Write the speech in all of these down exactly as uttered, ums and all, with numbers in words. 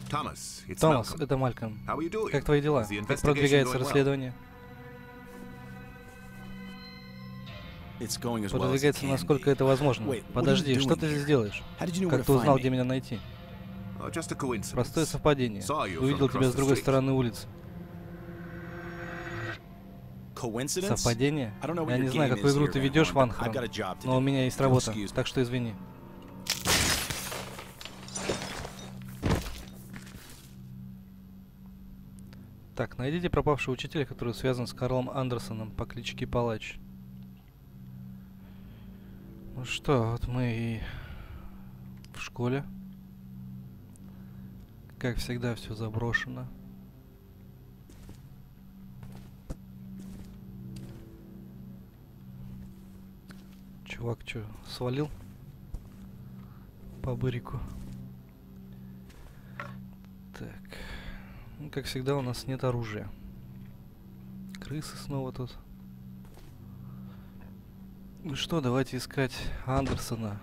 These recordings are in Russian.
Томас, Томас, это Малькольм. Как твои дела? Как продвигается расследование? Продвигается, насколько это возможно. Подожди, что ты здесь делаешь? Как ты узнал, где меня найти? Простое совпадение. Увидел тебя с другой стороны улицы. Совпадение? Я не знаю, какую игру ты ведешь, Ван Хорн, но у меня есть работа, так что извини. Так, найдите пропавшего учителя, который связан с Карлом Андерсоном по кличке Палач. Ну что, вот мы и в школе. Как всегда, все заброшено. Чувак, что, свалил по бырику? Так. Ну, как всегда, у нас нет оружия. Крысы снова тут. Ну что, давайте искать Андерсона.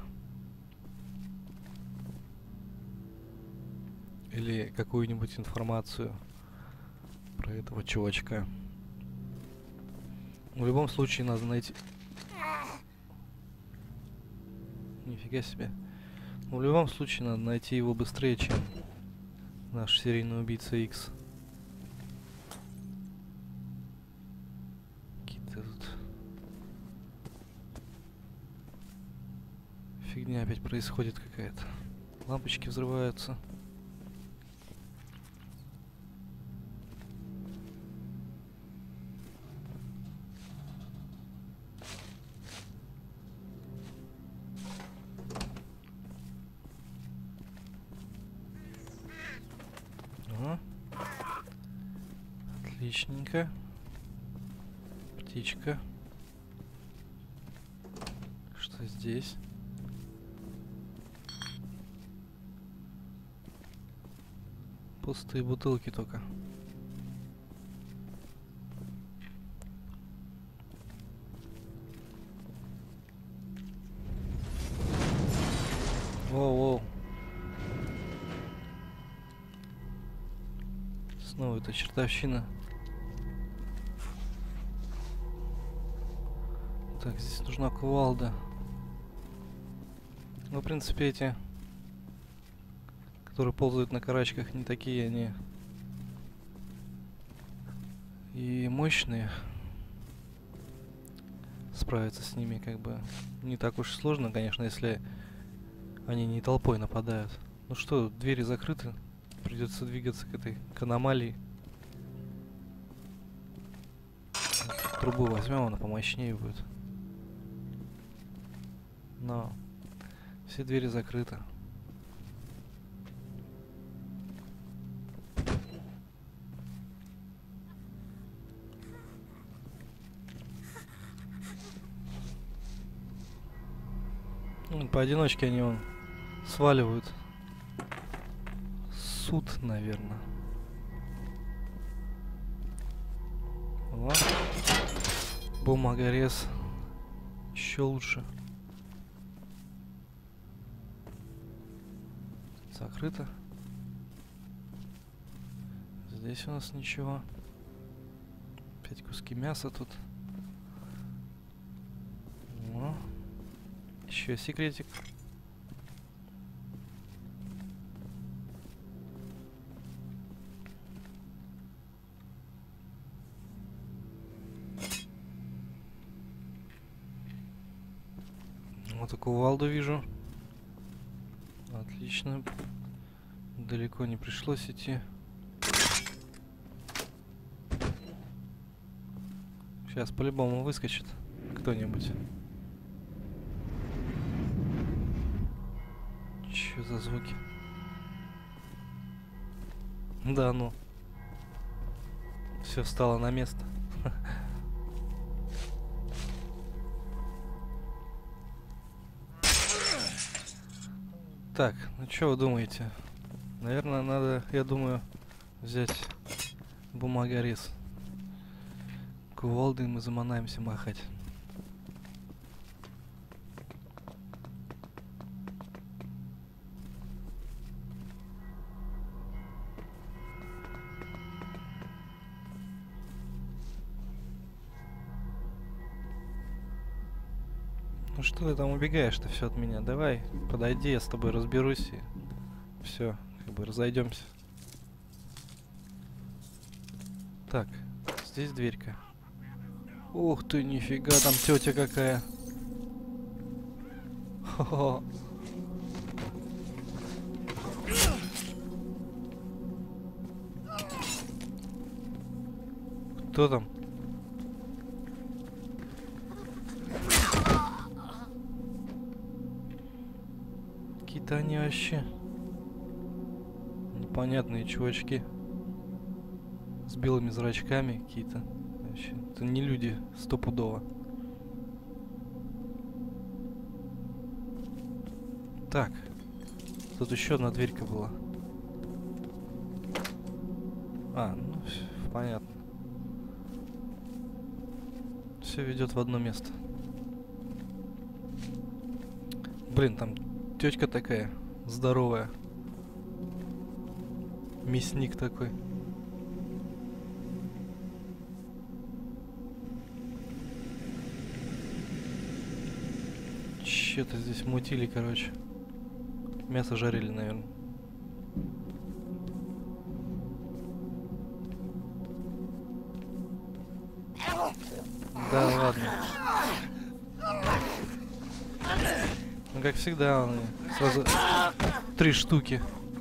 Или какую-нибудь информацию про этого чувачка. В любом случае надо найти... Нифига себе. Но в любом случае надо найти его быстрее, чем наш серийный убийца Икс. Какие-то тут... Фигня опять происходит какая-то. Лампочки взрываются. Отличненько. Птичка. Что здесь? Пустые бутылки только. Воу-воу. Снова эта чертовщина. Так, здесь нужна кувалда. Ну, в принципе, эти, которые ползают на карачках, не такие они и мощные. Справиться с ними как бы не так уж сложно, конечно, если они не толпой нападают. Ну что, двери закрыты. Придется двигаться к этой к аномалии. Трубу возьмем, она помощнее будет. Но все двери закрыты. Ну, поодиночке они вон сваливают. Суд, наверное. Вот. Бумагорез. Еще лучше. Закрыто. Здесь у нас ничего. Опять куски мяса тут. О. Еще секретик. Вот такую кувалду вижу. Отлично. Далеко не пришлось идти. Сейчас по-любому выскочит кто-нибудь. Че за звуки? Да ну. Все встало на место. Так, ну что вы думаете? Наверное, надо, я думаю, взять бумагорез. Кувалдой мы заманаемся махать. Ну что ты там убегаешь-то все от меня? Давай, подойди, я с тобой разберусь и все, как бы разойдемся. Так, здесь дверька. Ух ты, нифига, там тетя какая. Хо-хо. Кто там? Какие-то они вообще непонятные чувачки с белыми зрачками какие-то. Вообще, это не люди стопудово. Так, тут еще одна дверька была. А, ну понятно. Все ведет в одно место. Блин, там тетка такая здоровая. Мясник такой. Че-то здесь мутили, короче. Мясо жарили, наверное. Да ладно. Ну, как всегда, он сразу три штуки.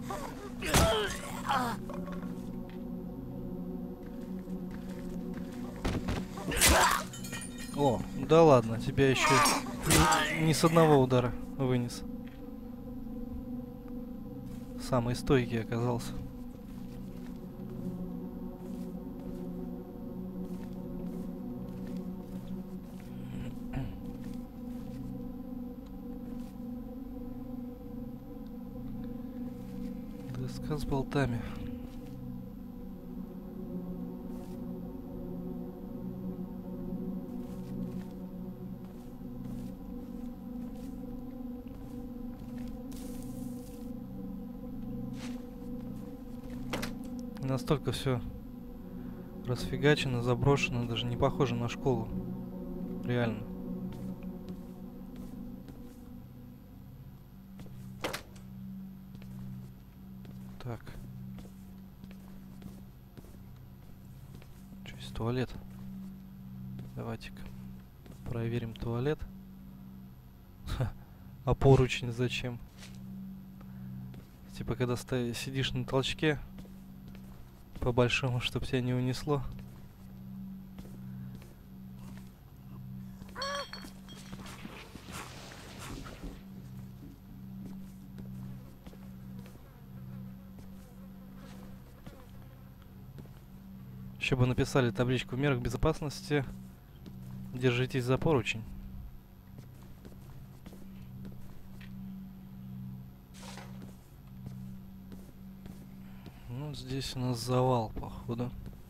О, да ладно, тебя еще не, не с одного удара вынес. Самый стойкий оказался. Доска с болтами. Настолько все расфигачено, заброшено, даже не похоже на школу. Реально. Так. Что есть туалет? Давайте-ка проверим туалет. А поручень зачем? Типа, когда сидишь на толчке, по-большому, чтобы тебя не унесло. Еще бы написали табличку в мерах безопасности. Держитесь за поручень. Ну, здесь у нас завал, походу.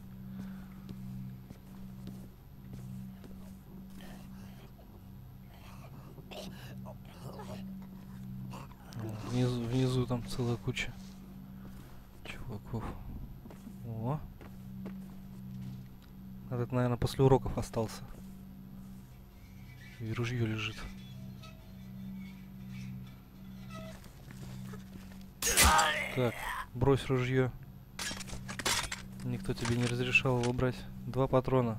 Внизу, внизу там целая куча чуваков. О. Этот, наверное, после уроков остался. И ружье лежит. Так, брось ружье. Никто тебе не разрешал его брать. Два патрона.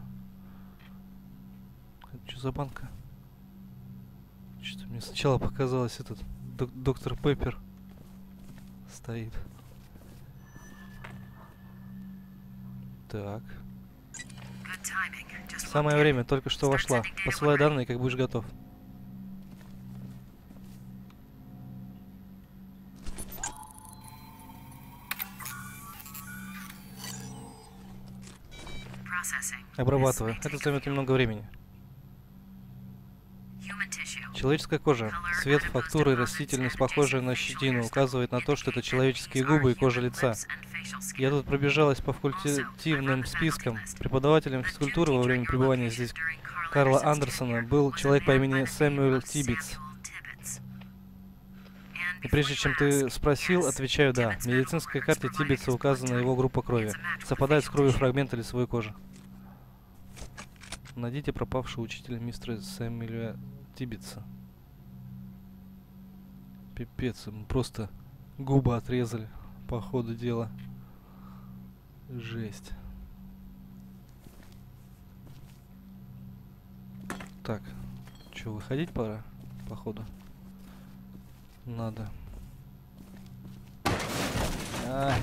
Это что за банка? Что-то мне сначала показалось, этот док доктор Пеппер стоит. Так. Самое время, только что вошла. Посылай данные, как будешь готов. Обрабатываю. Это займет немного времени. Человеческая кожа. Цвет, фактура и растительность, похожая на щетину, указывает на то, что это человеческие губы и кожа лица. Я тут пробежалась по факультативным спискам. Преподавателем физкультуры во время пребывания здесь Карла Андерсона был человек по имени Сэмюэл Тиббитс. И прежде чем ты спросил, отвечаю «да». В медицинской карте Тиббитса указана его группа крови. Совпадает с кровью фрагмента лицевой кожи. Найдите пропавшего учителя мистера Сэмюэля Тиббитса. Пипец, ему просто губы отрезали по ходу дела. Жесть. Так, что, выходить пора, походу? Надо. А.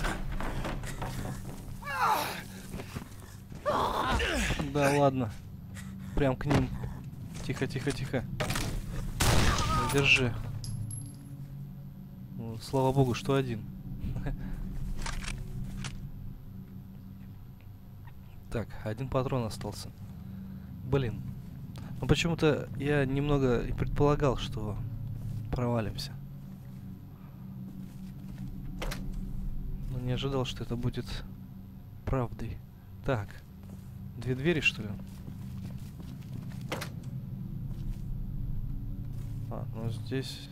Да ладно. Прям к ним. Тихо, тихо, тихо. Держи. Ну, слава богу, что один. Так, один патрон остался. Блин. Ну почему-то я немного и предполагал, что провалимся. Но не ожидал, что это будет правдой. Так. Две двери, что ли? А, ну здесь...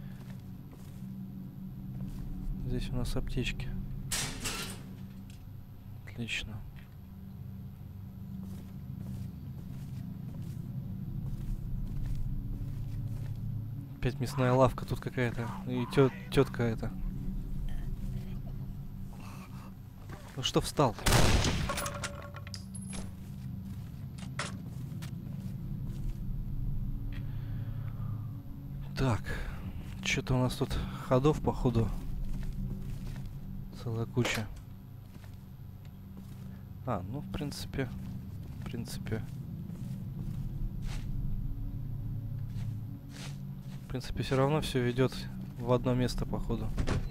Здесь у нас аптечки. Отлично. Опять мясная лавка тут какая-то. И тет тетка эта. Ну что встал? Так. Что-то у нас тут ходов, походу. Целая куча. А, ну в принципе. В принципе. В принципе, все равно все ведет в одно место, походу.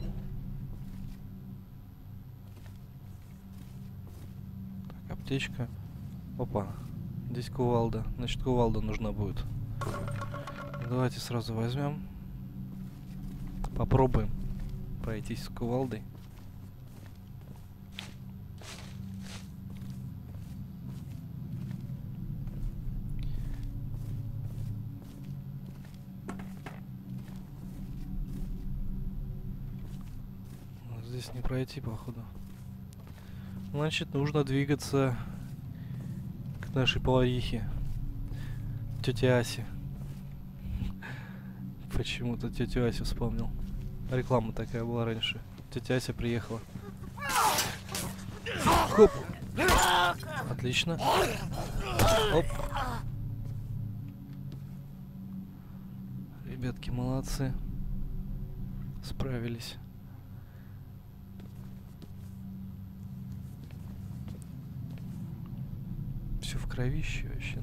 Так, аптечка. Опа. Здесь кувалда. Значит, кувалда нужна будет. Давайте сразу возьмем. Попробуем пройтись с кувалдой. Здесь не пройти, походу. Значит, нужно двигаться к нашей поварихе. Тете Асе. Почему-то тетю Асю вспомнил. Реклама такая была раньше. Тетя Ася приехала. Хоп! Отлично. Оп. Ребятки, молодцы. Справились. Все в кровище вообще.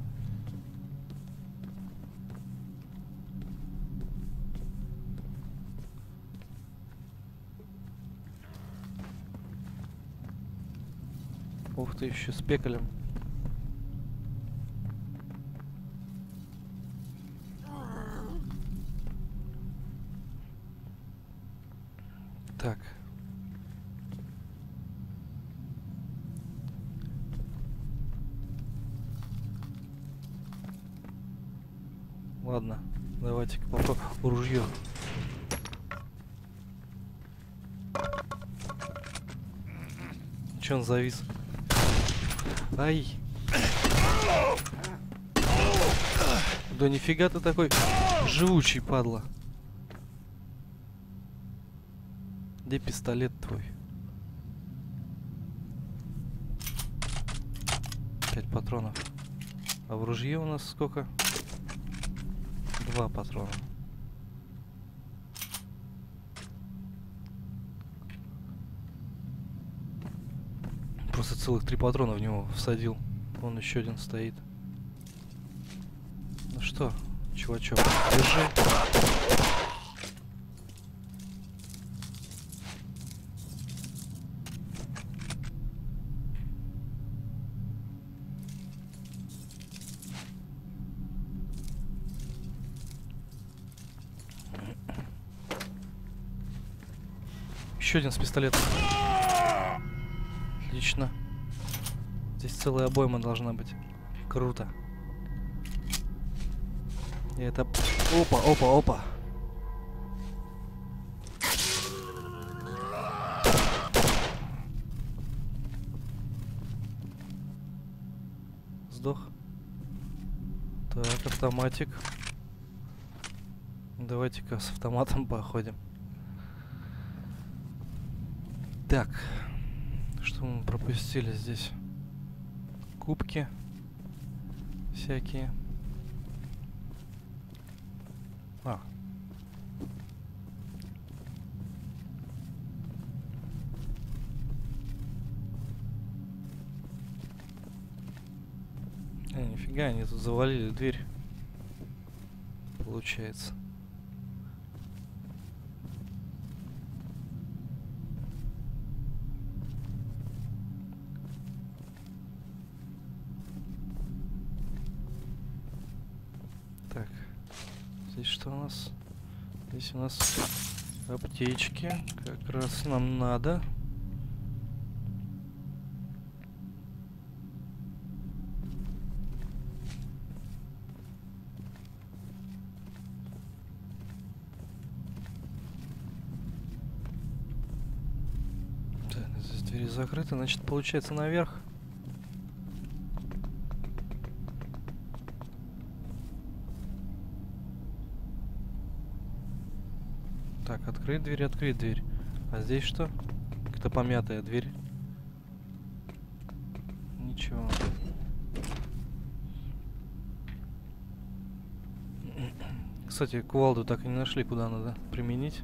Ух ты, еще с пекалем. Так. Ладно, давайте-ка попробуем. Ружье. Че он завис? Ай! Да нифига ты такой живучий, падла. Где пистолет твой? Пять патронов. А в ружье у нас сколько? Два патрона. Просто целых три патрона в него всадил. Вон еще один стоит. Ну что, чувачок, держи. Еще один с пистолетом. Отлично. Здесь целая обойма должна быть. Круто. И это... Опа, опа, опа. Сдох. Так, автоматик. Давайте-ка с автоматом походим. Так, что мы пропустили здесь? Кубки всякие. А. А, нифига, они тут завалили дверь. Получается. Так, здесь что у нас? Здесь у нас аптечки, как раз нам надо. Так, здесь двери закрыты, значит, получается наверх. Так, открыть дверь, открыть дверь. А здесь что? Как-то помятая дверь. Ничего. Кстати, кувалду так и не нашли, куда надо применить.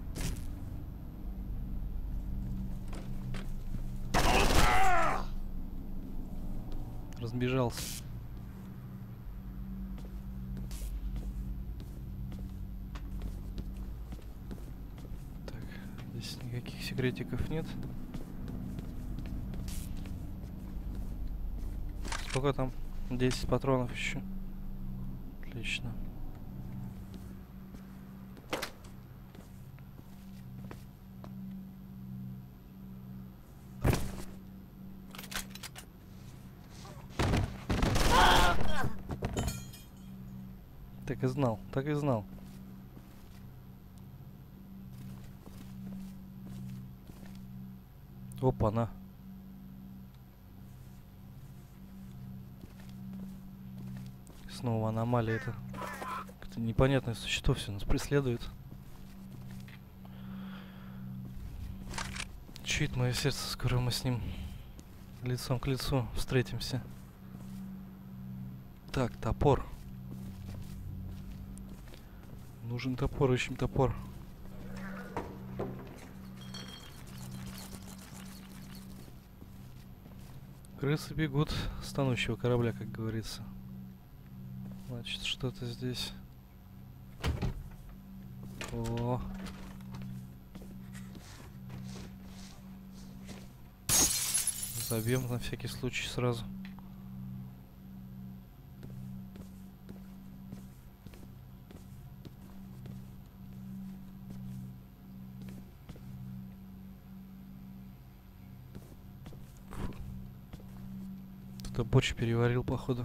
Разбежался. Никаких секретиков нет. Сколько там? десять патронов еще. Отлично. Так и знал, так и знал. Опа-на. Снова аномалия это. Это непонятное существо все нас преследует. Чует мое сердце, скоро мы с ним лицом к лицу встретимся. Так, топор. Нужен топор, ищем топор. Крысы бегут с тонущего корабля, как говорится. Значит, что-то здесь. О. Забьем на всякий случай сразу. Кто-то борщ переварил, походу.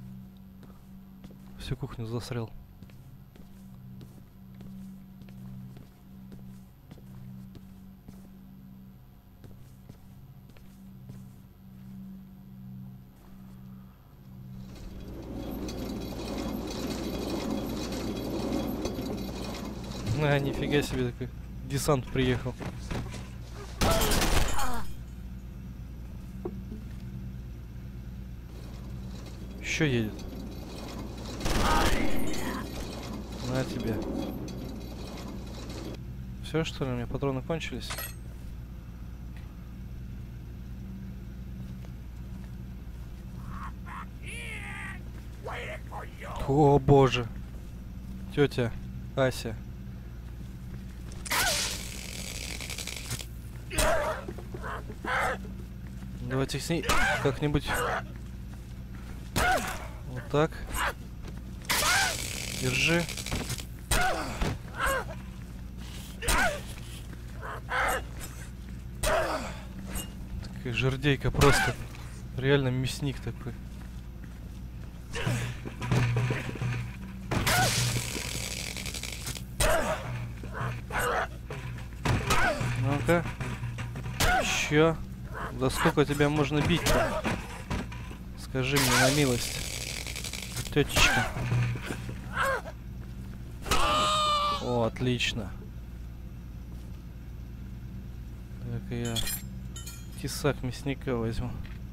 Всю кухню засрел. А, нифига себе, такой десант приехал. Еще едет. На тебе. Все, что ли? У меня патроны кончились. О боже. Тетя Ася. Давайте с ней как-нибудь вот так. Держи. Такая жердейка просто. Реально мясник такой. Ну-ка. Еще. Да сколько тебя можно бить-то? Скажи мне на милость. Тетечка. О, отлично. Так, я тесак мясника возьму.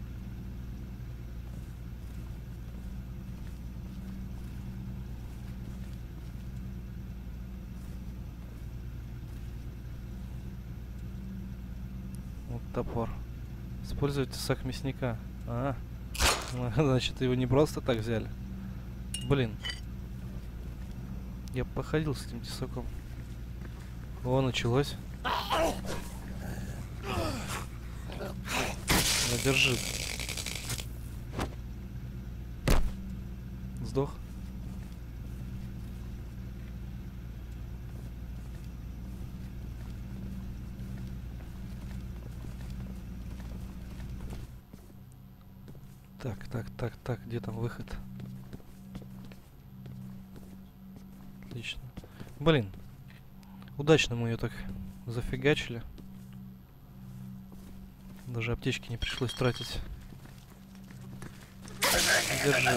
Вот топор. Использовать тесак мясника. А, значит, его не просто так взяли. Блин. Я походил с этим тесаком. О, началось. Держи. Сдох. Так, так, так, так, где там выход? Отлично. Блин. Удачно мы ее так зафигачили. Даже аптечки не пришлось тратить. Держи.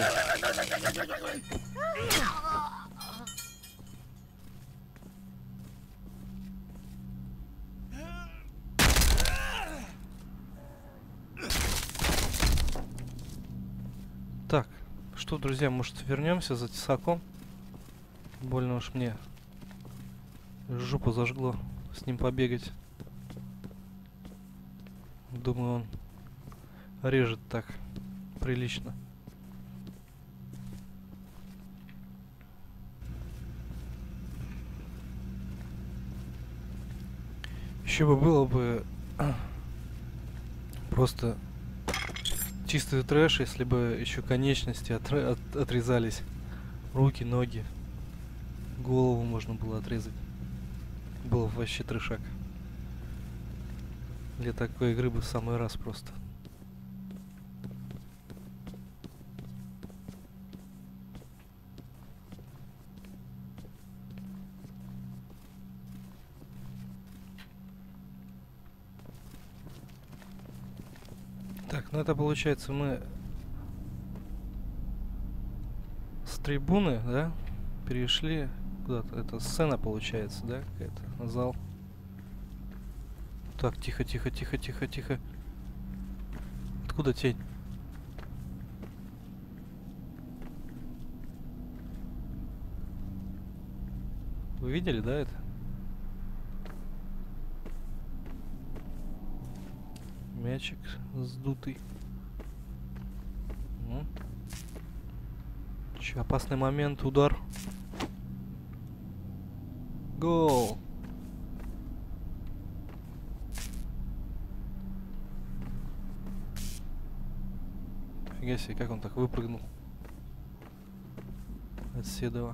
Так, что, друзья, может вернемся за тесаком? Больно уж мне жопу зажгло с ним побегать. Думаю, он режет так прилично. Еще бы было бы просто чистый трэш, если бы еще конечности от от отрезались. Руки, ноги, голову можно было отрезать. Был вообще трешак. Для такой игры бы в самый раз просто. Так, ну это получается мы с трибуны, да, перешли куда-то. Это сцена получается, да, какая-то, зал. Так, тихо, тихо, тихо, тихо, тихо. Откуда тень? Вы видели, да, это? Мячик сдутый. Ну. Че, опасный момент, удар. Гол! Фига себе, как он так выпрыгнул от Седова.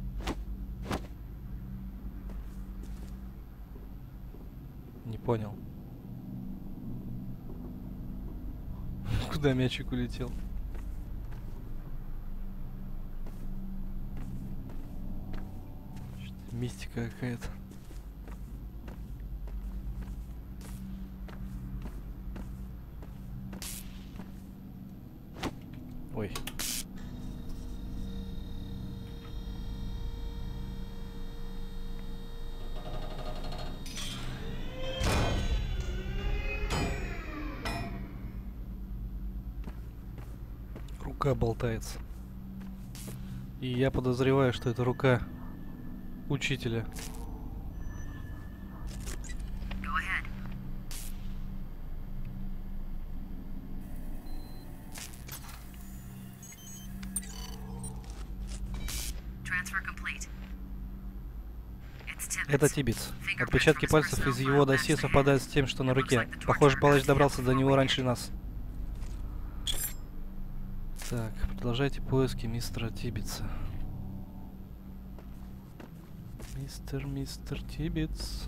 Не понял. Куда мячик улетел? Мистика какая-то. Ой. Рука болтается. И я подозреваю, что это рука учителя. Это Тибетс. Отпечатки пальцев из его досье совпадают с тем, что на руке. Похоже, палач добрался до него раньше нас. Так, продолжайте поиски мистера Тибетса. Мистер, мистер Тибетс.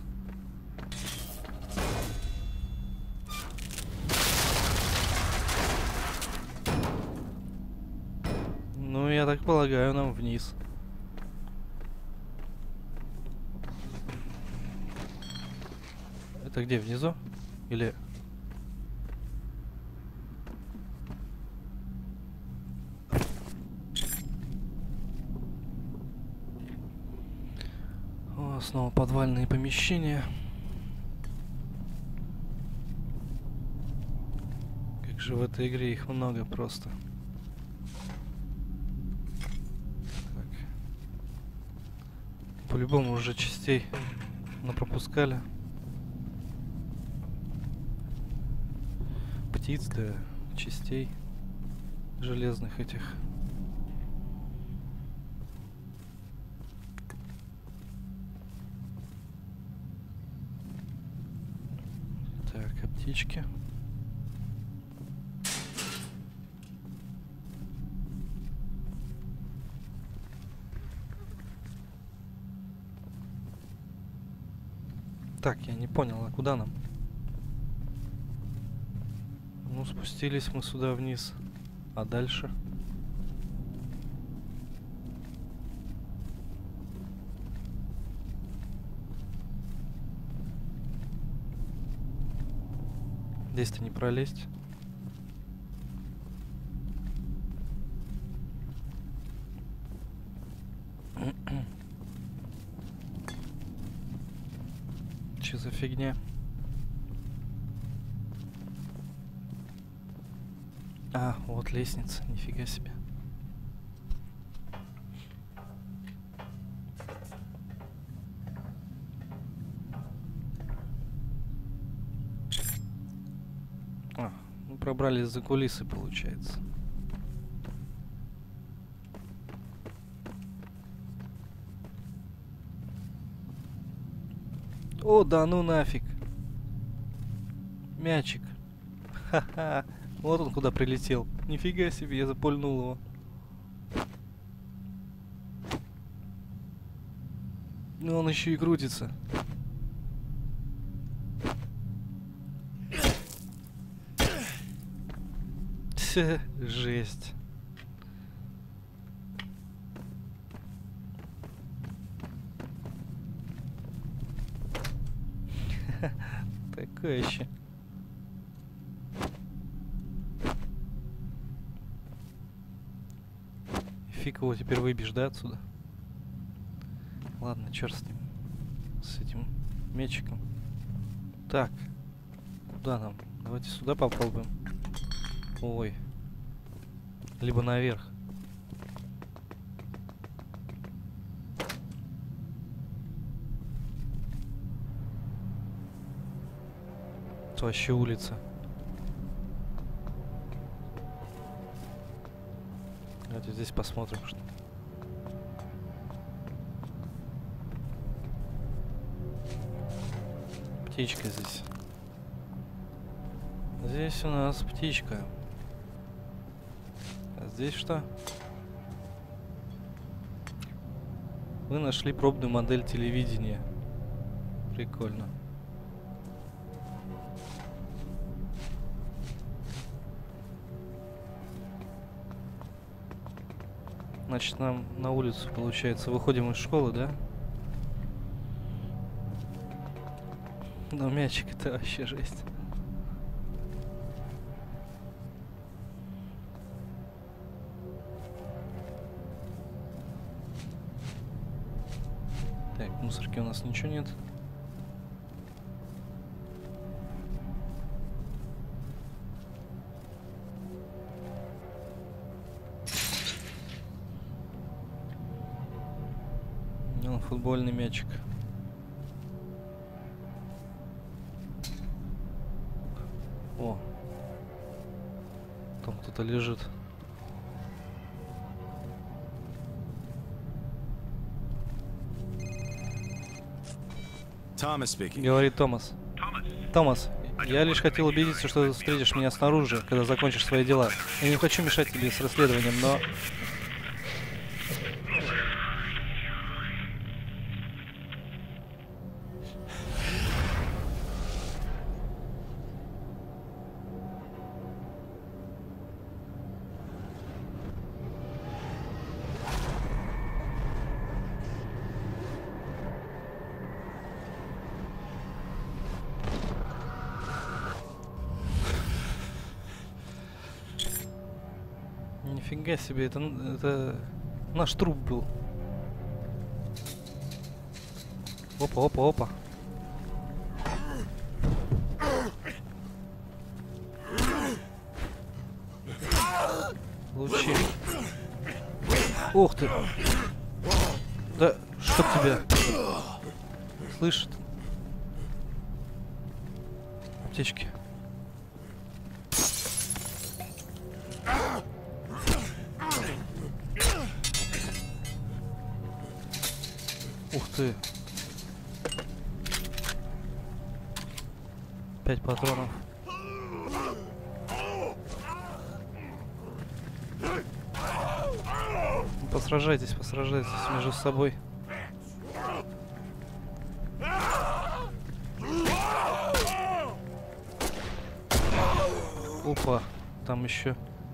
Ну, я так полагаю, нам вниз. Это где, внизу? Или... Ой. снова подвальные помещения. Как же в этой игре их много просто. Так. По-любому уже частей напропускали. Птиц, да, частей железных этих. Так, аптечки. Так, я не понял, а куда нам? Ну, спустились мы сюда вниз. А дальше? Здесь-то не пролезть. Че за фигня? А, вот лестница, нифига себе. А, мы пробрались за кулисы, получается. О, да ну нафиг. Мячик. Ха-ха. Вот он куда прилетел. Нифига себе, я запульнул его. Ну он еще и крутится. Тьфу, жесть. Такое еще. Фиг его теперь выбежь, да, отсюда? Ладно, черт с ним. С этим мечиком. Так. Куда нам? Давайте сюда попробуем. Ой. Либо наверх. Это вообще улица. Давайте здесь посмотрим, что. Птичка здесь. Здесь у нас птичка. А здесь что? Вы нашли пробную модель телевидения. Прикольно. Значит, нам на улицу, получается, выходим из школы, да? Но мячик — это вообще жесть. Так, в мусорке у нас ничего нет. Ну, футбольный мячик. О, там кто-то лежит. Говорит Томас. Томас, я лишь хотел убедиться, что ты встретишь меня снаружи, когда закончишь свои дела. Я не хочу мешать тебе с расследованием, но... Нифига себе, это, это наш труп был. Опа, опа, опа. Лучи. Ух ты. Да, чтоб тебя. Слышит. Аптечки. Ух ты. Пять патронов. Посражайтесь, посражайтесь между собой. Опа, там еще.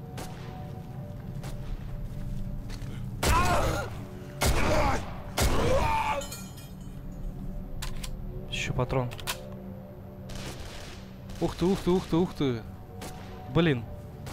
Еще патрон. Ух ты, ух ты, ух ты, ух ты. Блин.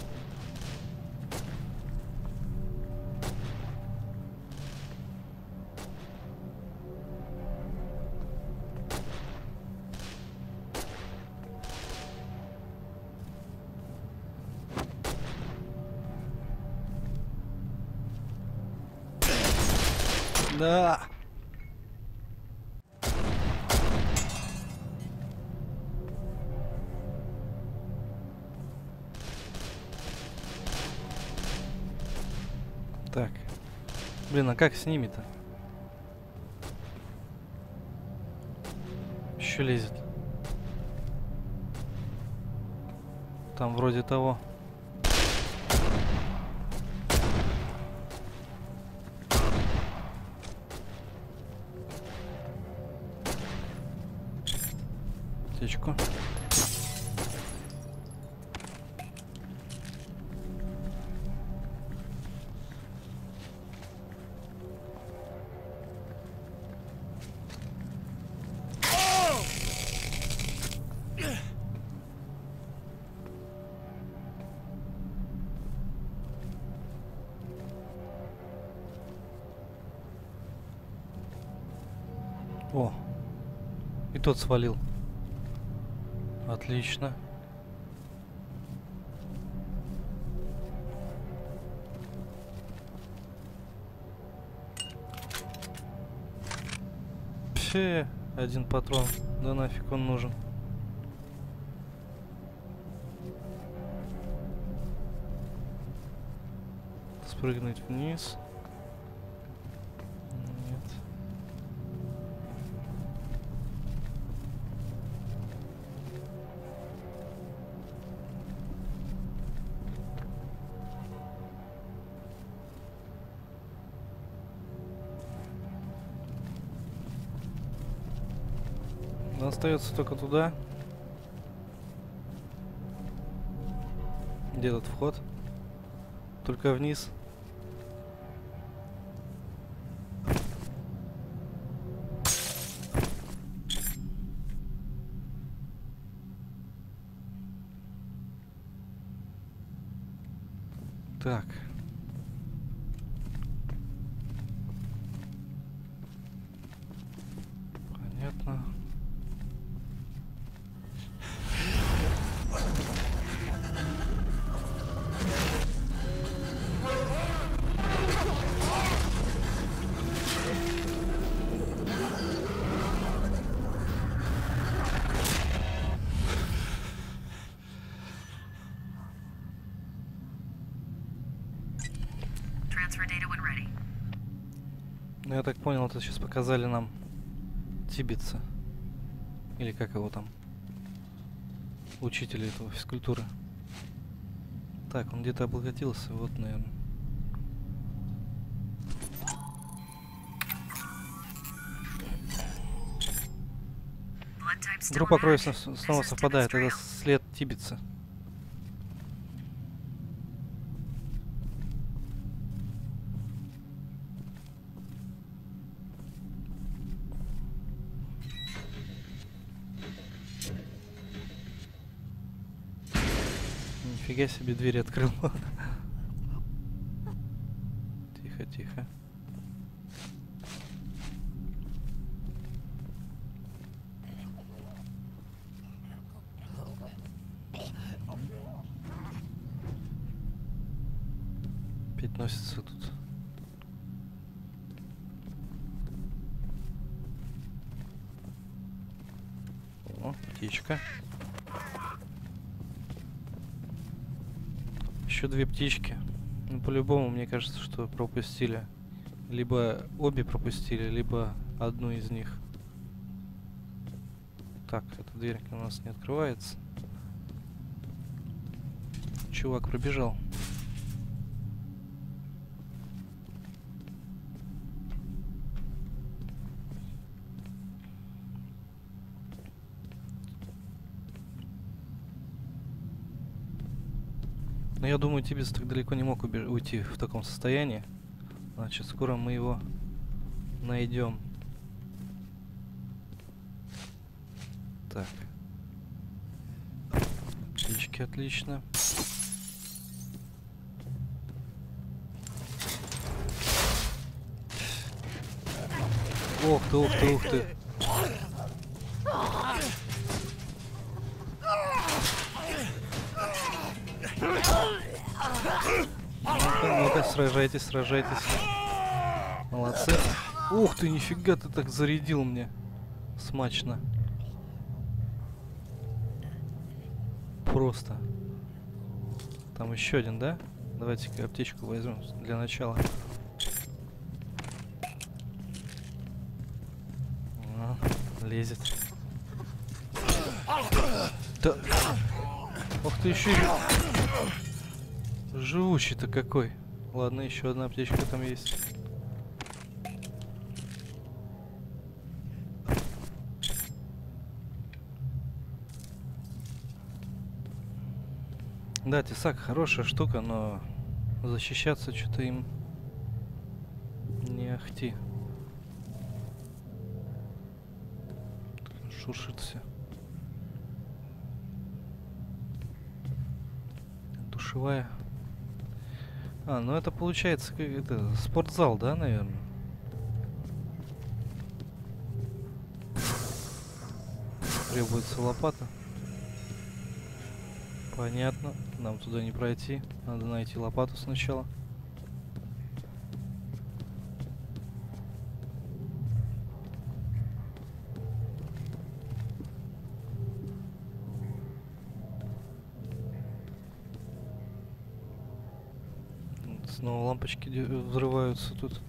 Да. Так. Блин, а как с ними-то? Еще лезет. Там вроде того. Аптечку. О, и тот свалил. Отлично. Пфе, один патрон. Да нафиг он нужен. Спрыгнуть вниз. Остается только туда. Где этот вход? Только вниз. Так. Понятно. Ну, я так понял, это сейчас показали нам Тибетса. Или как его там? Учителя этого физкультуры. Так, он где-то облокотился. Вот, наверное. Группа крови снова совпадает. Это след Тибетса. Нифига себе, дверь открыл. Тихо, тихо. Опять носится тут. О, птичка. Еще две птички. Ну, по-любому, мне кажется, что пропустили. Либо обе пропустили, либо одну из них. Так, эта дверь у нас не открывается. Чувак пробежал. Но я думаю, Тибис так далеко не мог уйти в таком состоянии. Значит, скоро мы его найдем. Так. Птички, отлично. Ух ты, ух ты, ух ты. Ну-ка, ну-ка, сражайтесь, сражайтесь. Молодцы. Ух ты, нифига ты так зарядил мне. Смачно. Просто. Там еще один, да? Давайте-ка аптечку возьмем для начала. А, лезет. Да. Ох ты, еще живучий-то какой. Ладно, еще одна аптечка там есть. Да, тесак хорошая штука, но защищаться что-то им не ахти. Шуршит все. Душевая. А, ну это получается как это спортзал, да, наверное? Требуется лопата. Понятно. Нам туда не пройти. Надо найти лопату сначала. Снова лампочки взрываются тут.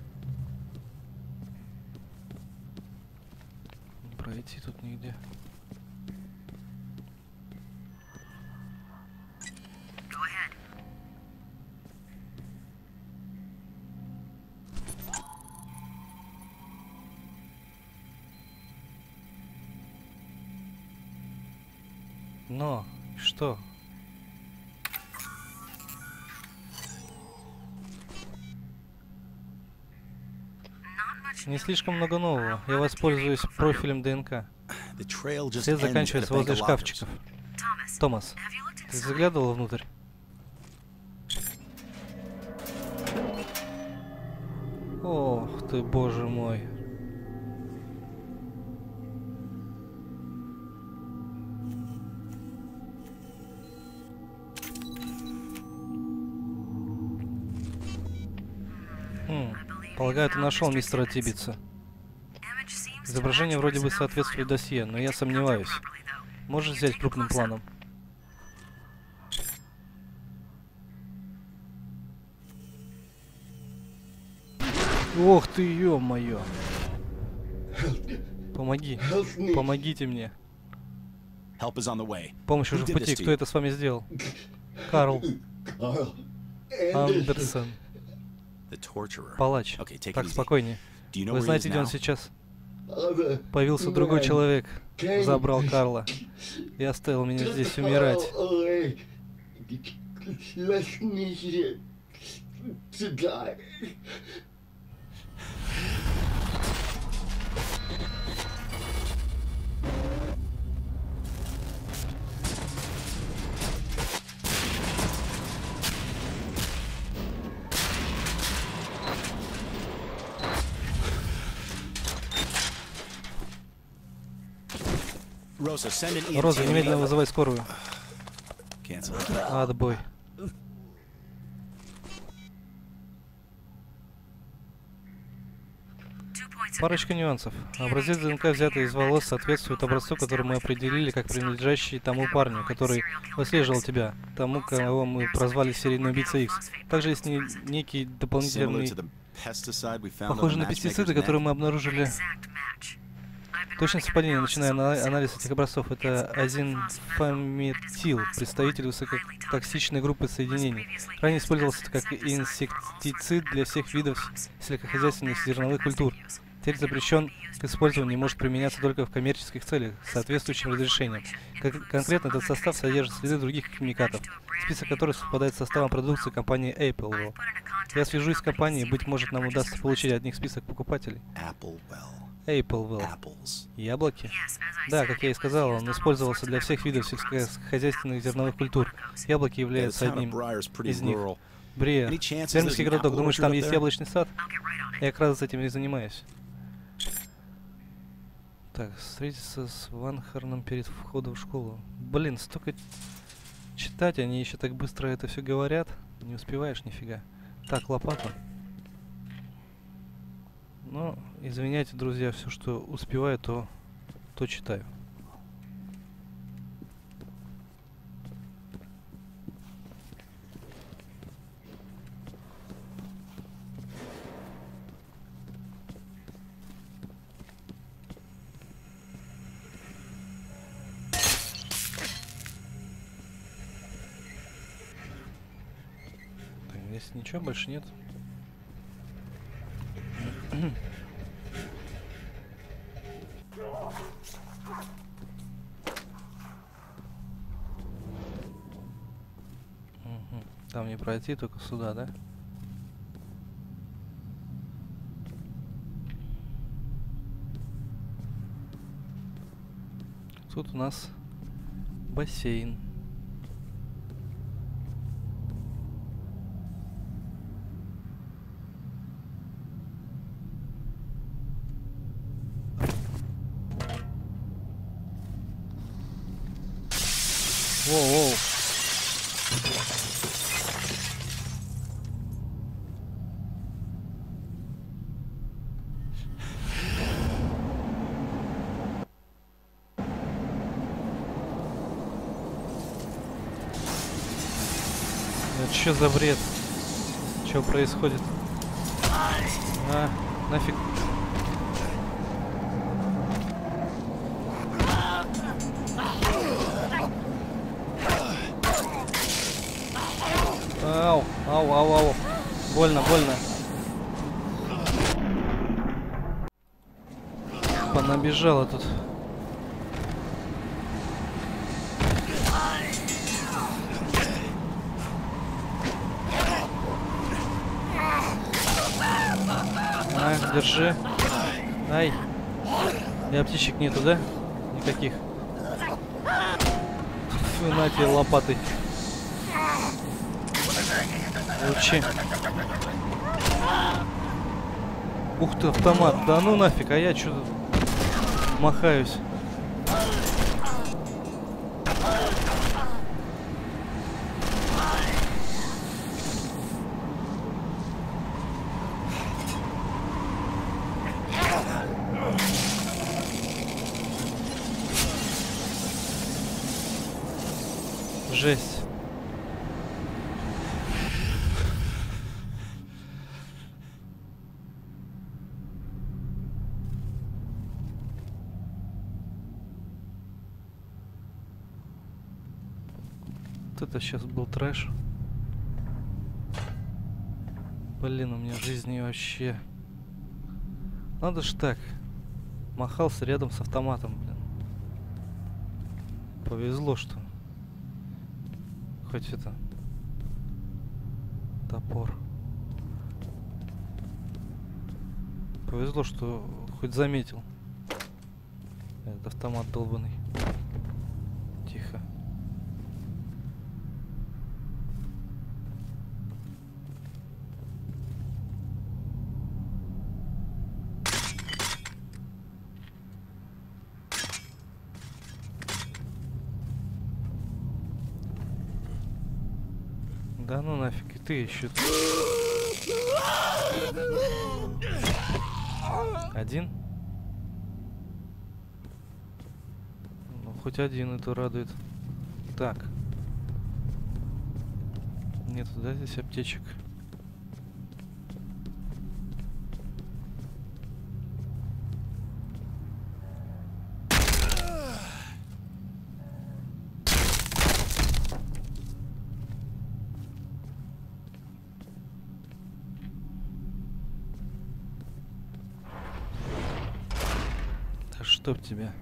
Не пройти тут нигде. Но что? Не слишком много нового. Я воспользуюсь профилем ДНК. След заканчивается возле шкафчиков. Томас, ты заглядывал внутрь? Ох ты, боже мой. Хм, полагаю, ты нашел мистера Тибица. Изображение вроде бы соответствует досье, но я сомневаюсь. Можешь взять крупным планом? Ох ты, ё-моё. Помоги. Помогите мне. Помощь уже в пути. Кто это с вами сделал? Карл. Андерсон. Палач. Так, спокойнее. Вы знаете, где он сейчас? Появился другой человек. Забрал Карла. И оставил меня здесь умирать. Роза, немедленно вызывай скорую. Отбой. Парочка нюансов. Образец ДНК, взятый из волос, соответствует образцу, который мы определили как принадлежащий тому парню, который выслеживал тебя, тому, кого мы прозвали серийный убийца Икс. Также есть не, некий дополнительный... Похоже на пестициды, которые мы обнаружили. Точное совпадение, начиная на анализ этих образцов. Это азинфаметил, представитель высокотоксичной группы соединений. Ранее использовался как инсектицид для всех видов сельскохозяйственных зерновых культур. Теперь запрещен к использованию и может применяться только в коммерческих целях с соответствующим разрешением. Как конкретно этот состав содержит следы других химикатов, список которых совпадает с составом продукции компании Applewell. Я свяжусь с компанией, быть может, нам удастся получить от них список покупателей. Applewell. Яблоки? Да, как я и сказал, он использовался для всех видов сельскохозяйственных зерновых культур. Яблоки являются одним из них. Брия, фермерский городок, думаешь, там есть яблочный сад? Я как раз этим и занимаюсь. Так, встретиться с Ванхарном перед входом в школу. Блин, столько читать, они еще так быстро это все говорят. Не успеваешь нифига. Так, лопата. Ну, извиняйте, друзья, все, что успеваю, то, то читаю. Здесь ничего больше нет. Там не пройти, только сюда, да? Тут у нас бассейн. Воу-воу. Это что за бред? Что происходит? А, нафиг. Ау, ау, ау, ау. Больно, больно. Понабежала тут. А, держи. Ай. И аптечек нету, да? Никаких. Фу, на тебе лопатой. Учи. Ух ты, автомат. Да ну нафиг, а я что-то махаюсь. Жесть. Это сейчас был трэш. Блин, у меня в жизни вообще... Надо ж так. Махался рядом с автоматом, блин. Повезло, что... Хоть это... Топор. Повезло, что хоть заметил. Этот автомат долбанный. Тихо. Да ну нафиг, и ты еще. Один? Ну, хоть один, это радует. Так. Нету, да, здесь аптечек? Да чтоб тебя.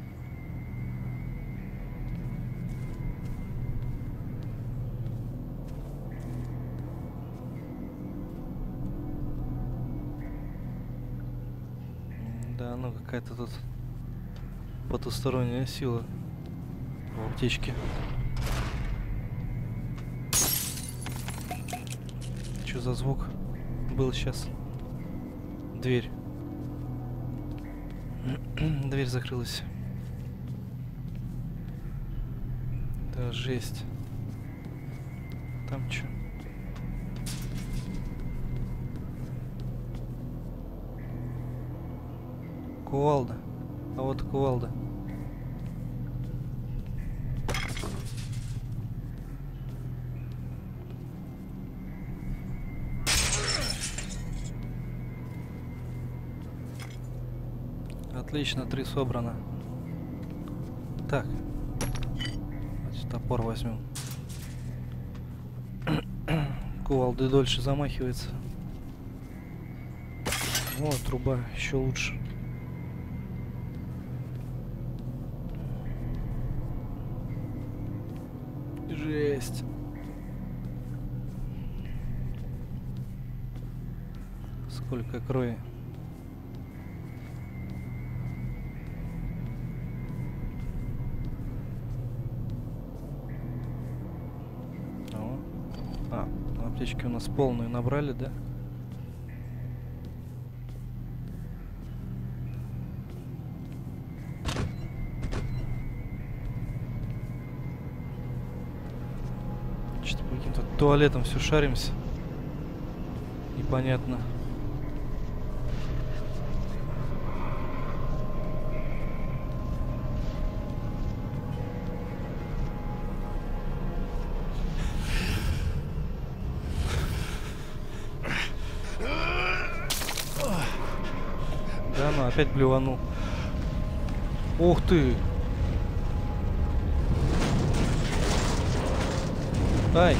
Да, ну какая-то тут потусторонняя сила в аптечке. Что за звук был сейчас? Дверь. Дверь закрылась. Да, жесть. Там что? Кувалда. А вот кувалда. Отлично, три собрано. Так. Давайте топор возьмем. Кувалды дольше замахивается. Вот труба, еще лучше. Жесть. Сколько крови. О. А, аптечки у нас полную набрали, да? Что-то по каким-то туалетам все шаримся. Непонятно. Да, ну опять блюванул. Ух ты! Ай!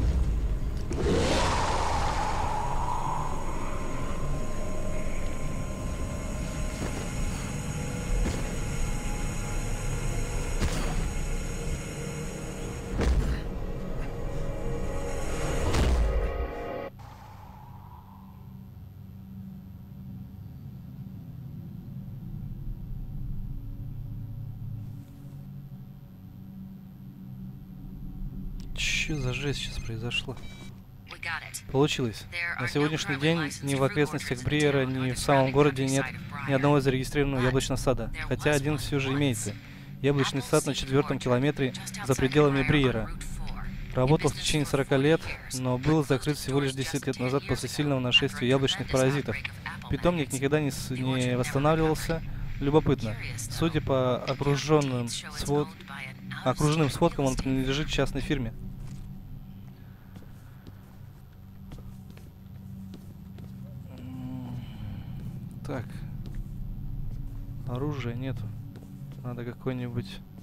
Что за жесть сейчас произошла? Получилось. На сегодняшний день ни в окрестностях Бриера, ни в самом городе нет ни одного зарегистрированного яблочного сада, хотя один все же имеется. Яблочный сад на четвертом километре за пределами Бриера. Работал в течение сорока лет, но был закрыт всего лишь десять лет назад после сильного нашествия яблочных паразитов. Питомник никогда не, с... не восстанавливался. Любопытно. Судя по окруженным, свод... окруженным сводкам, он принадлежит частной фирме. Так. Оружия нету. Надо какой-нибудь